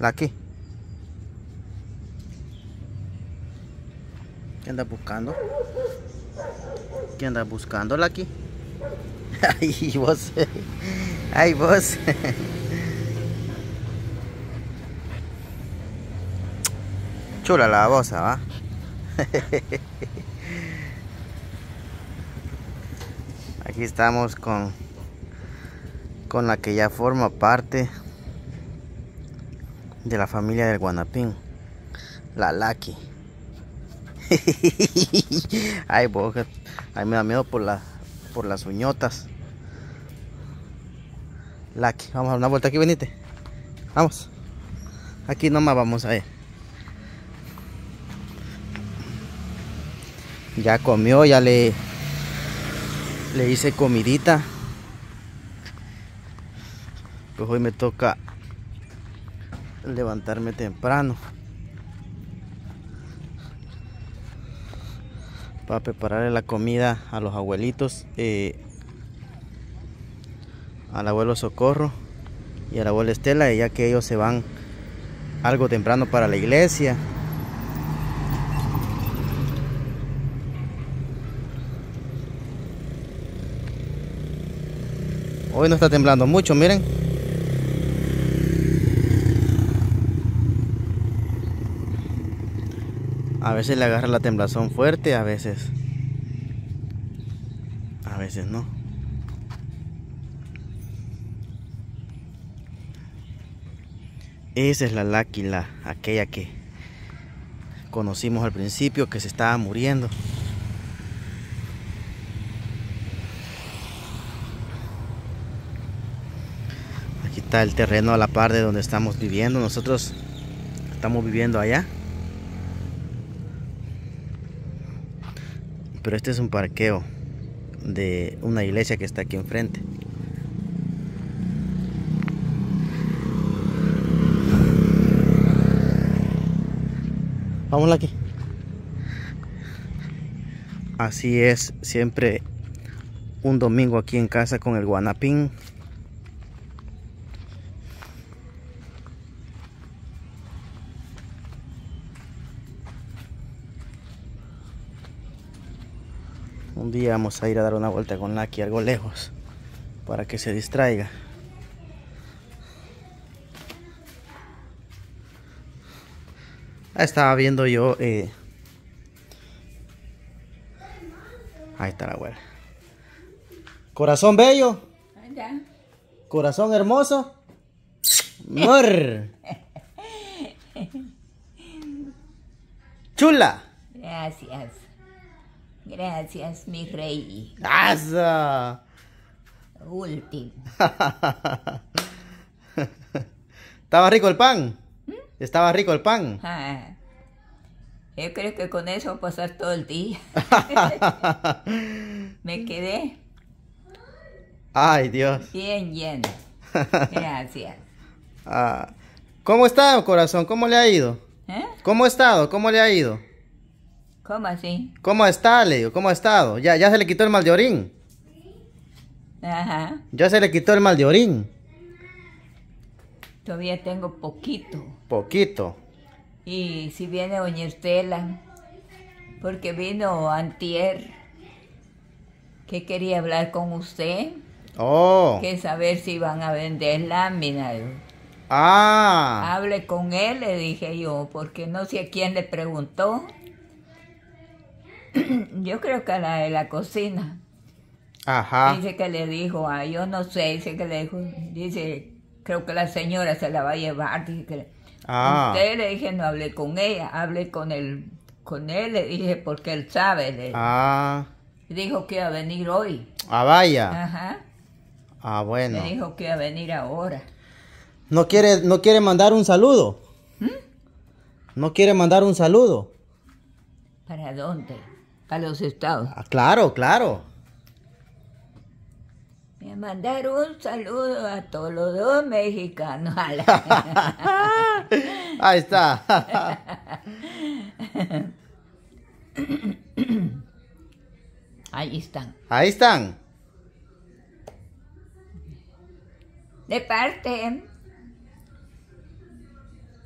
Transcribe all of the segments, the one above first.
Lucky. ¿Qué andas buscando? ¿Qué andas buscando, Lucky? Ay, vos. Ay, vos. Chula la babosa, ¿va? Aquí estamos con la que ya forma parte de la familia del Guanapín, la Lucky. Ay, vos, ay, me da miedo por las uñotas. Lucky, vamos a dar una vuelta aquí, venite. Vamos. Aquí nomás vamos a ir. Ya comió, ya le hice comidita. Pues hoy me toca levantarme temprano para prepararle la comida a los abuelitos, al abuelo Socorro y a la abuela Estela, ya que ellos se van algo temprano para la iglesia. Hoy no está temblando mucho, miren. A veces le agarra la temblazón fuerte, a veces no. Esa es la Lucky, aquella que conocimos al principio, que se estaba muriendo. Aquí está el terreno a la par de donde estamos viviendo. Nosotros estamos viviendo allá. Pero este es un parqueo de una iglesia que está aquí enfrente. Vamos aquí. Así es siempre un domingo aquí en casa con el Guanapín. Un día vamos a ir a dar una vuelta con Lucky algo lejos para que se distraiga. Estaba viendo yo. Ahí está la abuela. Corazón bello. Anda. Corazón hermoso. Mor. Chula. Gracias. Gracias, mi rey. ¡Asa! Último. ¿Estaba rico el pan? ¿Estaba rico el pan? Ah, yo creo que con eso va a pasar todo el día. Me quedé Ay, Dios. bien lleno. Gracias. ¿Cómo está, corazón? ¿Cómo le ha ido? ¿Eh? ¿Cómo ha estado? ¿Cómo le ha ido? ¿Cómo así? ¿Cómo está, le digo? ¿Cómo ha estado? Ya se le quitó el mal de orín. Ajá. Ya se le quitó el mal de orín. Todavía tengo poquito. Poquito. Y si viene doña Estela, porque vino antier, que quería hablar con usted, Oh. que saber si van a vender láminas. Ah. Hable con él, le dije yo, porque no sé a quién le preguntó. Yo creo que a la de la cocina. Ajá. Dice que le dijo, yo no sé, dice que le dijo, dice, creo que la señora se la va a llevar. Dice que usted, le dije, no hablé con ella, hablé con él, le dije, porque él sabe. Dijo que iba a venir hoy. Vaya. Ajá. Bueno. Me dijo que iba a venir ahora. ¿No quiere mandar un saludo? ¿No quiere mandar un saludo? ¿Para dónde? A los Estados. Claro, claro. Me mandaron un saludo a todos los dos mexicanos. Ahí está. Ahí están. Ahí están. De parte.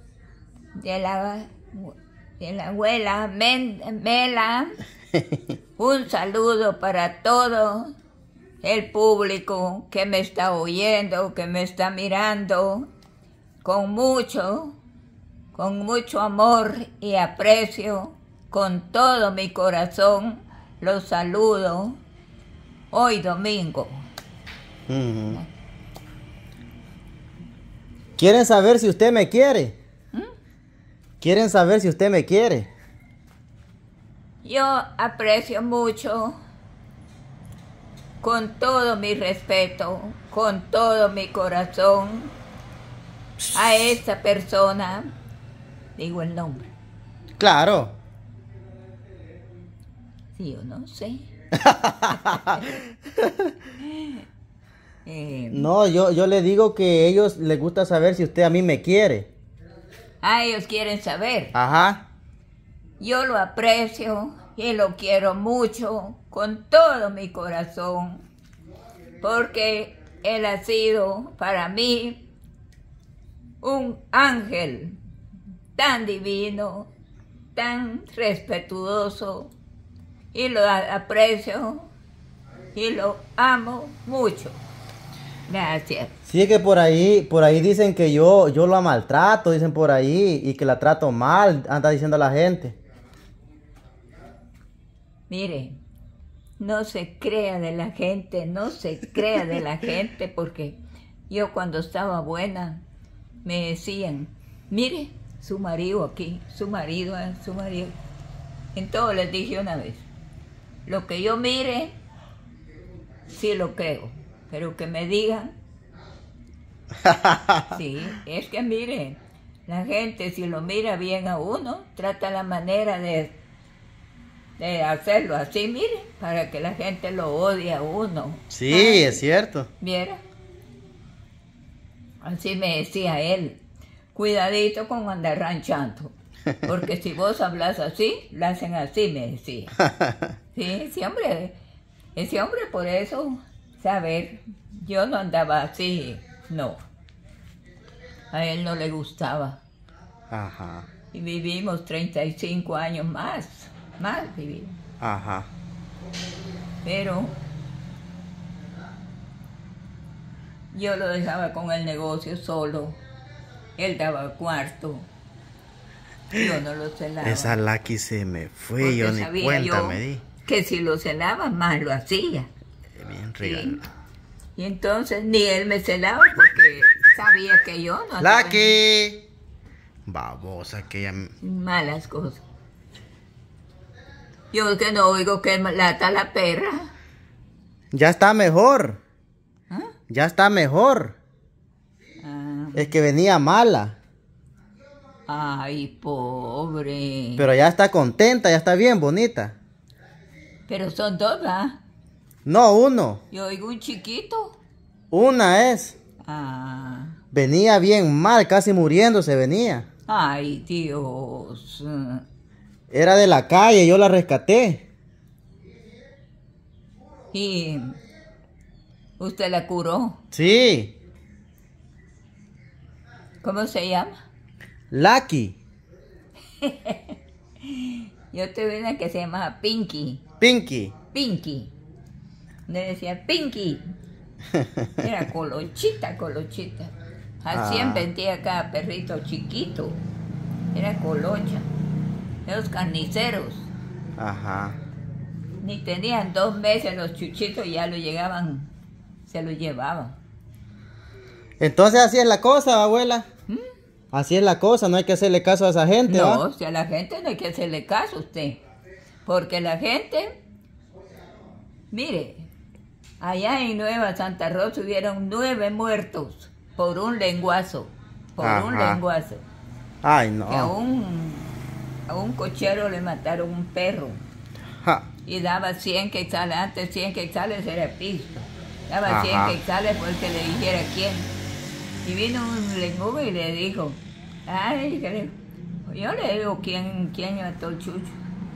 de la abuela Mela. Un saludo para todo el público que me está oyendo, que me está mirando, con mucho amor y aprecio, con todo mi corazón, los saludo hoy domingo. ¿Quieren saber si usted me quiere? ¿Quieren saber si usted me quiere? Yo aprecio mucho, con todo mi respeto, con todo mi corazón, a esta persona, digo el nombre. Claro. Sí, yo no sé. No, yo le digo que a ellos les gusta saber si usted a mí me quiere. Ah, ellos quieren saber. Ajá. Yo lo aprecio y lo quiero mucho con todo mi corazón, porque él ha sido para mí un ángel tan divino, tan respetuoso, y lo aprecio y lo amo mucho. Gracias. Sí, es que por ahí dicen que yo la maltrato, dicen por ahí, y que la trato mal, anda diciendo la gente. Mire, no se crea de la gente, no se crea de la gente, porque yo cuando estaba buena me decían, mire, su marido aquí, su marido. Entonces les dije una vez, lo que yo mire, sí lo creo, pero que me digan, sí, es que mire, la gente si lo mira bien a uno, trata la manera de hacerlo así, mire, para que la gente lo odie a uno. Sí, ay, es cierto. ¿Viera? Así me decía él, cuidadito con andar ranchando, porque si vos hablas así, lo hacen así, me decía. Sí, ese hombre por eso, saber, yo no andaba así, no. A él no le gustaba. Ajá. Y vivimos 35 años más vivimos. Ajá. Pero yo lo dejaba con el negocio solo. Él daba cuarto. Yo no lo celaba. Esa Lucky se me fue, porque yo ni cuenta me di. Que si lo celaba, más lo hacía. Bien regalado. ¿Sí? Y entonces ni él me celaba porque sabía que yo no andaba Lucky. Babosa que ella... malas cosas. Yo que no oigo que lata la perra. Ya está mejor. ¿Ah? Ya está mejor. Ah. Es que venía mala. Ay, pobre. Pero ya está contenta, ya está bien bonita. Pero son dos, ¿verdad? No, uno. Yo oigo un chiquito. Una es. Ah. Venía bien mal, casi muriéndose venía. Ay, Dios. Era de la calle, yo la rescaté. ¿Y usted la curó? Sí. ¿Cómo se llama? Lucky. Yo tuve una que se llamaba Pinky. Pinky. Pinky. Le decía Pinky. Era colochita. A 100 vendía cada perrito chiquito. Era colocha. Los carniceros. Ajá. Ni tenían 2 meses los chuchitos y ya lo llegaban, se lo llevaban. Entonces así es la cosa, abuela. Así es la cosa, no hay que hacerle caso a esa gente, No, ¿va? si a la gente no hay que hacerle caso a usted. Porque la gente, mire, allá en Nueva Santa Rosa hubieron 9 muertos por un lenguazo. Un lenguazo. Ay, no. Que a un cochero le mataron un perro. Ja. Y daba 100 quetzales, antes 100 quetzales era pisto. Daba 100 quetzales por que le dijera quién. Y vino un lengugo y le dijo, ay, yo le digo quién mató el chucho.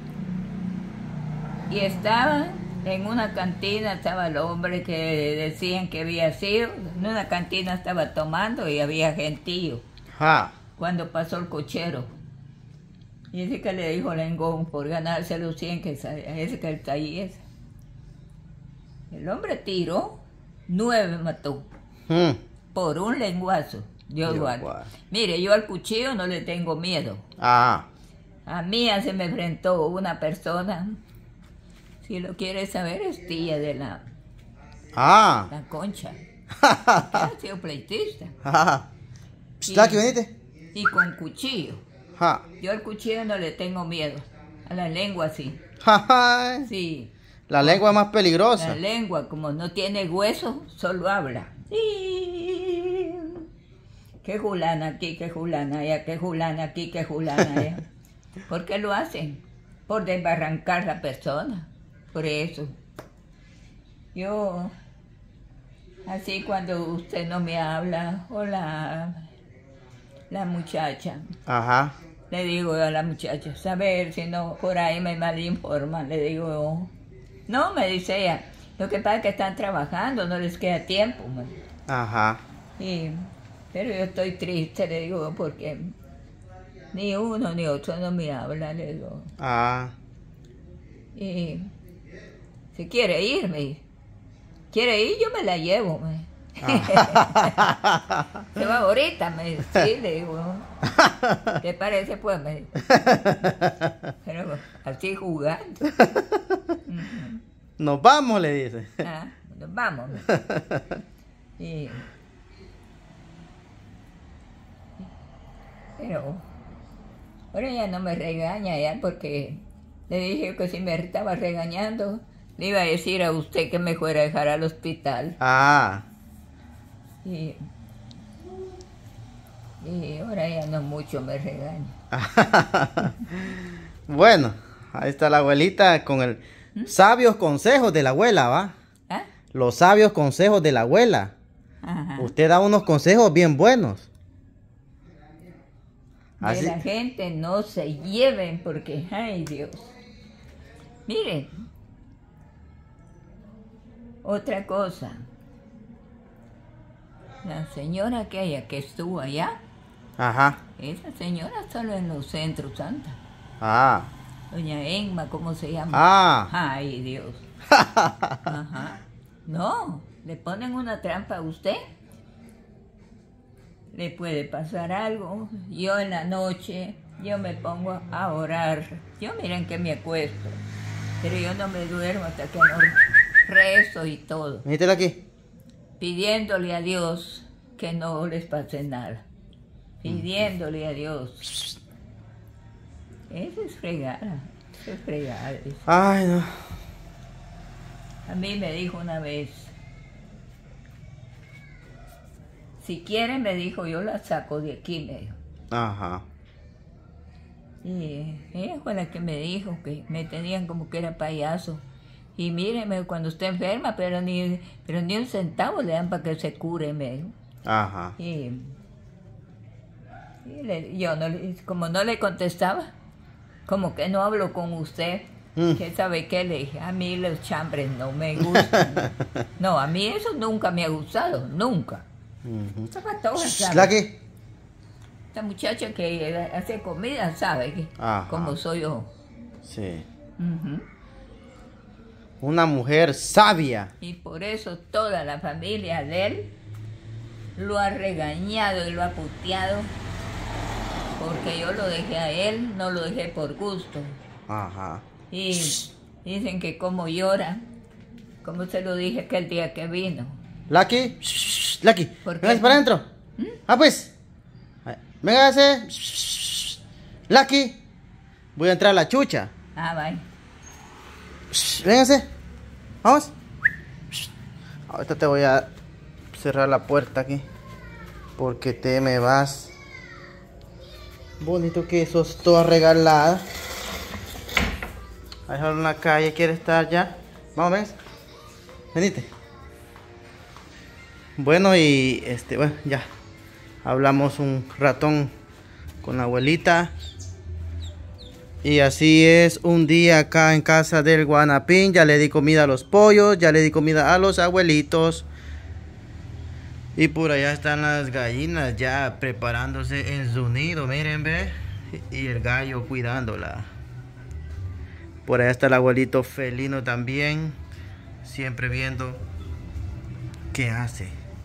Y estaba en una cantina, estaba el hombre que decían que había sido, en una cantina estaba tomando y había gentío. Ja. cuando pasó el cochero. Y dice que le dijo Lengón por ganarse los 100 que ese que está ahí es. El hombre tiró, 9 mató. Por un lenguazo. Dios guarde. Mire, yo al cuchillo no le tengo miedo. A mí se me enfrentó una persona. Si lo quieres saber, es tía de la Concha. Ha sido pleitista. Y con cuchillo. Yo al cuchillo no le tengo miedo. A la lengua sí. Sí. La lengua es más peligrosa. La lengua, como no tiene hueso, solo habla. Que fulana aquí, que fulana allá, que fulana aquí, que fulana allá. ¿Por qué lo hacen? Por desbarrancar la persona. Por eso. Yo, así cuando usted no me habla, o la muchacha. Le digo a la muchacha, saber si no por ahí me malinforman, le digo, no, me dice ella, lo que pasa es que están trabajando, no les queda tiempo. Pero yo estoy triste, le digo, porque ni uno ni otro no me habla, le digo. Y si quiere ir, me dice, quiere ir, yo me la llevo, me. Se va ahorita, me dice, sí, le digo, ¿qué parece pues? Me dice. Pero así jugando. Nos vamos, le dice. Nos vamos. Pero ahora ya no me regaña ya, porque le dije que si me estaba regañando, le iba a decir a usted que me fuera a dejar al hospital. Y ahora ya no mucho me regaña. Bueno, ahí está la abuelita con el sabios consejos de la abuela, ¿va? Los sabios consejos de la abuela. Usted da unos consejos bien buenos. De la gente no se lleven porque, ay Dios. Miren, otra cosa. La señora aquella que estuvo allá, esa señora solo en los centros santa. Doña Enma, ¿cómo se llama? Ay, Dios. No, le ponen una trampa a usted. Le puede pasar algo. Yo en la noche, yo me pongo a orar. Yo miren que me acuesto, pero yo no me duermo hasta que no rezo y todo. Mírala aquí. Pidiéndole a Dios que no les pase nada. Pidiéndole a Dios. Eso es fregada. Eso es fregada. Ay, no. A mí me dijo una vez, si quiere, me dijo, yo la saco de aquí, me dijo. Y ella fue la que me dijo que me tenían como que era payaso. Y míreme, cuando esté enferma, pero ni un centavo le dan para que se cure, me dijo. Yo como no le contestaba, como que no hablo con usted, ¿qué sabe qué? Le dije, a mí los chambres no me gustan. No, a mí eso nunca me ha gustado, nunca. Esta muchacha que hace comida sabe que como soy yo. Sí. Una mujer sabia. Y por eso toda la familia de él lo ha regañado y lo ha puteado, porque yo lo dejé a él, no lo dejé por gusto. Y dicen que como llora, como se lo dije aquel día que vino. Lucky, Lucky, venga para adentro. Pues, véngase. Lucky, voy a entrar a la chucha. Bye. Véngase, vamos. Ahorita te voy a cerrar la puerta aquí, porque te me vas. Bonito que sos toda regalada. A dejarlo en la calle, quiere estar ya. Vamos, ven. Venite. Bueno, y bueno, ya hablamos un ratón con la abuelita. Y así es un día acá en casa del Guanapín. Ya le di comida a los pollos, ya le di comida a los abuelitos. Y por allá están las gallinas ya preparándose en su nido, miren, ve. Y el gallo cuidándola. Por allá está el abuelito felino también, siempre viendo qué hace.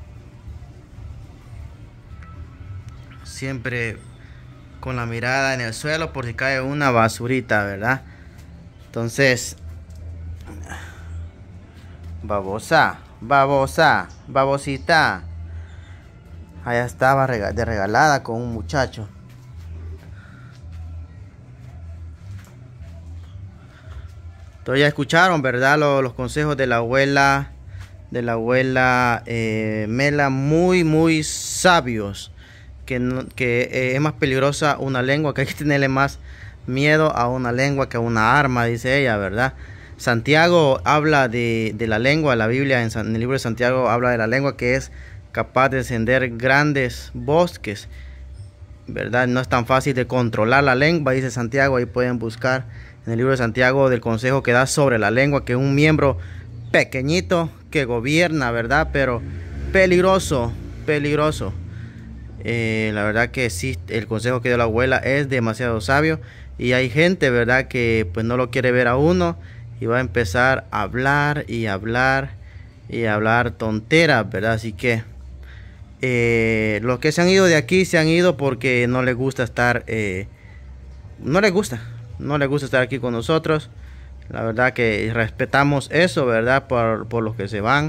Siempre con la mirada en el suelo por si cae una basurita, ¿verdad? Entonces, babosa, babosa, babosita. Allá estaba de regalada con un muchacho. Entonces ya escucharon, ¿verdad? Los consejos de la abuela Mela, muy sabios. Que es más peligrosa una lengua, que hay que tenerle más miedo a una lengua que a una arma, dice ella, ¿verdad? Santiago habla de la lengua, la Biblia en el libro de Santiago habla de la lengua que es capaz de encender grandes bosques, ¿verdad? No es tan fácil de controlar la lengua, dice Santiago. Ahí pueden buscar en el libro de Santiago del consejo que da sobre la lengua, que es un miembro pequeñito que gobierna, ¿verdad? Pero peligroso. La verdad que sí, el consejo que dio la abuela es demasiado sabio. Y hay gente, ¿verdad?, que pues no lo quiere ver a uno y va a empezar a hablar tonteras, ¿verdad? Así que los que se han ido de aquí se han ido porque no les gusta estar, no les gusta estar aquí con nosotros. La verdad que respetamos eso, ¿verdad?, por los que se van.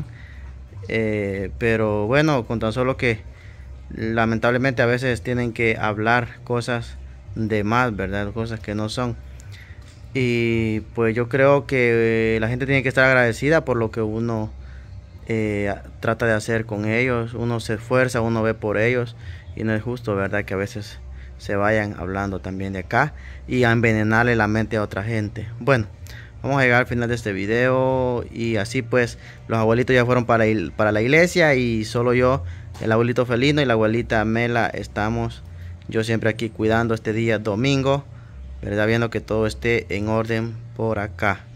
Pero bueno, con tan solo que lamentablemente a veces tienen que hablar cosas de más, ¿verdad? Cosas que no son. Y pues yo creo que la gente tiene que estar agradecida por lo que uno trata de hacer con ellos. Uno se esfuerza, uno ve por ellos. Y no es justo, ¿verdad?, que a veces se vayan hablando también de acá y a envenenarle la mente a otra gente. Bueno, vamos a llegar al final de este video. Y así pues los abuelitos ya fueron para la iglesia y solo yo, el abuelito felino y la abuelita Mela, estamos yo siempre aquí cuidando este día domingo, ¿verdad? Viendo que todo esté en orden por acá.